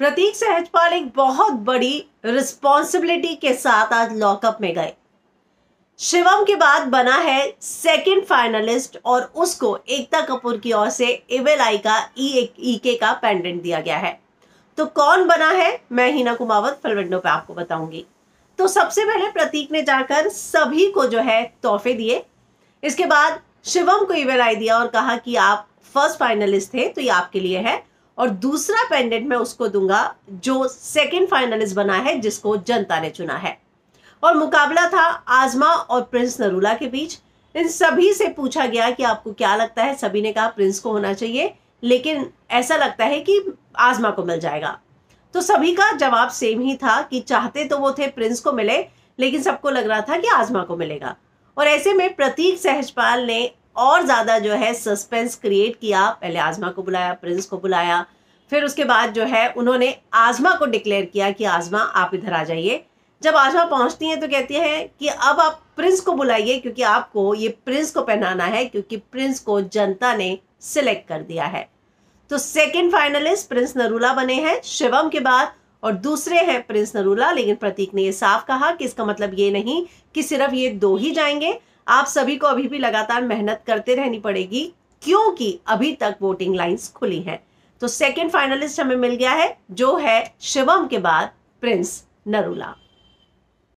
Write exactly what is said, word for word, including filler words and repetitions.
प्रतीक सहजपाल एक बहुत बड़ी रिस्पॉन्सिबिलिटी के साथ आज लॉकअप में गए। शिवम के बाद बना है सेकंड फाइनलिस्ट और उसको एकता कपूर की ओर से इविल आई का ईके का पेंडेंट दिया गया है। तो कौन बना है, मैं हिना कुमावत फिल्म विंडो पे आपको बताऊंगी। तो सबसे पहले प्रतीक ने जाकर सभी को जो है तोहफे दिए। इसके बाद शिवम को इविल आई दिया और कहा कि आप फर्स्ट फाइनलिस्ट थे तो ये आपके लिए है, और दूसरा पेंडेंट मैं उसको दूंगा जो सेकंड फाइनलिस्ट बना है, जिसको जनता ने चुना है। और मुकाबला था आजमा और प्रिंस नरूला के बीच। इन सभी से पूछा गया कि आपको क्या लगता है, सभी ने कहा प्रिंस को होना चाहिए, लेकिन ऐसा लगता है कि आजमा को मिल जाएगा। तो सभी का जवाब सेम ही था कि चाहते तो वो थे प्रिंस को मिले, लेकिन सबको लग रहा था कि आजमा को मिलेगा। और ऐसे में प्रतीक सहजपाल ने और ज्यादा जो है सस्पेंस क्रिएट किया। पहले आजमा को बुलाया, प्रिंस को बुलाया, फिर उसके बाद जो है उन्होंने आजमा को डिक्लेयर किया कि आजमा आप इधर आ जाइए। जब आजमा पहुंचती है तो कहती है कि अब आप प्रिंस को बुलाइए, क्योंकि आपको ये प्रिंस को पहनाना है, क्योंकि प्रिंस को जनता ने सिलेक्ट कर दिया है। तो सेकंड फाइनलिस्ट प्रिंस नरूला बने हैं शिवम के बाद, और दूसरे हैं प्रिंस नरूला। लेकिन प्रतीक ने ये साफ कहा कि इसका मतलब ये नहीं कि सिर्फ ये दो ही जाएंगे, आप सभी को अभी भी लगातार मेहनत करते रहनी पड़ेगी, क्योंकि अभी तक वोटिंग लाइंस खुली हैं। तो सेकंड फाइनलिस्ट हमें मिल गया है, जो है शिवम के बाद प्रिंस नरूला।